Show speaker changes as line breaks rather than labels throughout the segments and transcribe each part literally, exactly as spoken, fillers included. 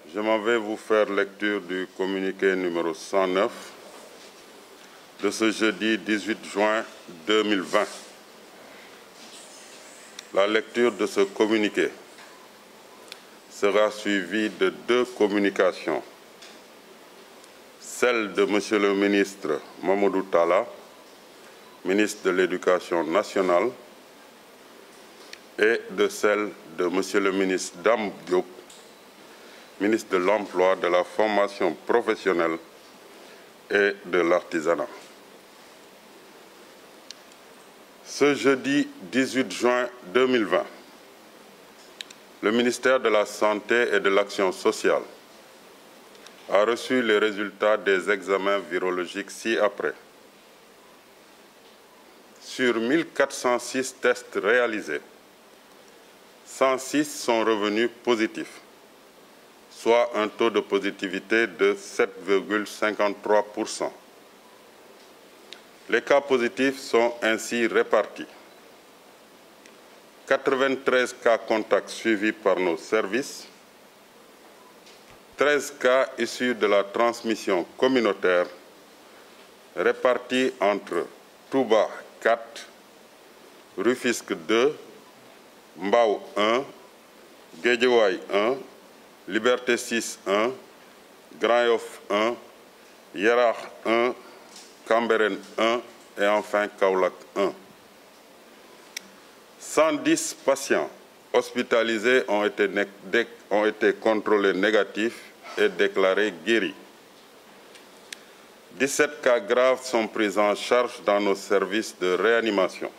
Je m'en vais vous faire lecture du communiqué numéro cent neuf de ce jeudi dix-huit juin deux mille vingt. La lecture de ce communiqué sera suivie de deux communications. Celle de Monsieur le ministre Mamadou Talla, ministre de l'Éducation nationale, et de celle de Monsieur le ministre Dame Diop, ministre de l'Emploi, de la Formation professionnelle et de l'Artisanat. Ce jeudi dix-huit juin deux mille vingt, le ministère de la Santé et de l'Action sociale a reçu les résultats des examens virologiques ci-après. Sur mille quatre cent six tests réalisés, cent six sont revenus positifs, soit un taux de positivité de sept virgule cinquante-trois pour cent. Les cas positifs sont ainsi répartis. quatre-vingt-treize cas contacts suivis par nos services, treize cas issus de la transmission communautaire répartis entre Touba quatre, Rufisque deux, Mbao un, Guédiawaye un, Liberté six un, Grand Yoff un, Yaraax un, Cambérène un et enfin Kaolack un. cent dix patients hospitalisés ont été, ont été contrôlés négatifs et déclarés guéris. dix-sept cas graves sont pris en charge dans nos services de réanimation.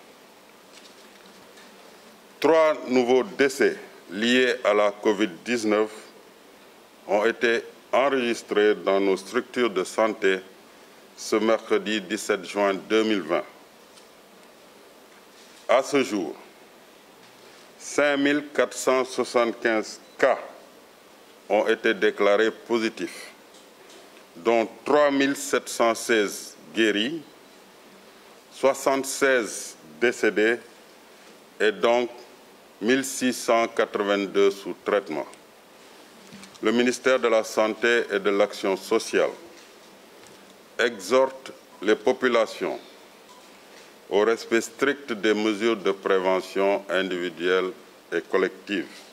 Trois nouveaux décès liés à la COVID dix-neuf ont été enregistrés dans nos structures de santé ce mercredi dix-sept juin deux mille vingt. À ce jour, cinq mille quatre cent soixante-quinze cas ont été déclarés positifs, dont trois mille sept cent seize guéris, soixante-seize décédés et donc mille six cent quatre-vingt-deux sous traitement. Le ministère de la Santé et de l'Action sociale exhorte les populations au respect strict des mesures de prévention individuelle et collective.